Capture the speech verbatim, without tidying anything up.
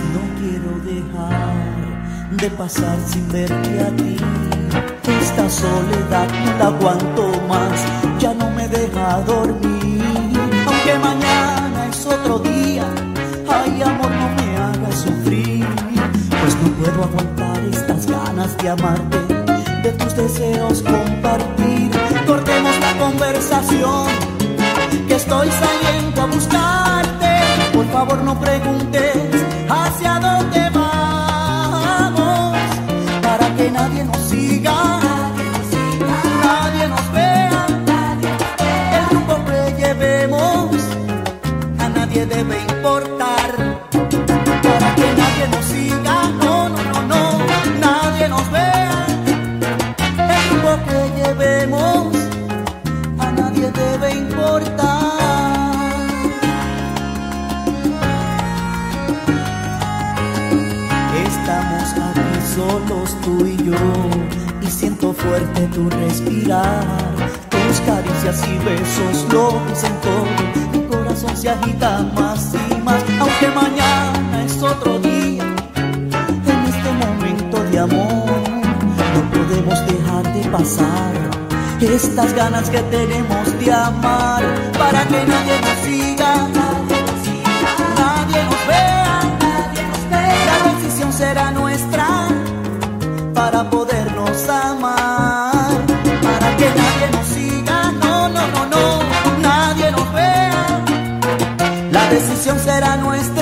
no quiero dejar de pasar sin verte a ti. Esta soledad no la aguanto más, ya no me deja dormir. Aunque mañana es otro día, ay amor, no me hagas sufrir. Pues no puedo aguantar estas ganas de amarte, de tus deseos compartir. Cortemos la conversación, que estoy saliendo a buscarte. Por favor no preguntes hacia dónde vamos, para que nadie nos siga, nadie nos vea. El rumbo que llevemos a nadie debe importar, para que nadie nos siga, no, no, no, no, nadie nos vea. El rumbo que llevemos a nadie debe importar. Estamos aquí solos tú y yo, y siento fuerte tu respirar. Tus caricias y besos lo dicen todo, mi corazón se agita más y más. Aunque mañana es otro día, en este momento de amor no podemos dejar de pasar estas ganas que tenemos de amar, para que nadie nos siga, nadie nos vea. La decisión será nuestra para podernos amar, para que nadie nos siga, no, no, no, no, nadie nos vea. La decisión será nuestra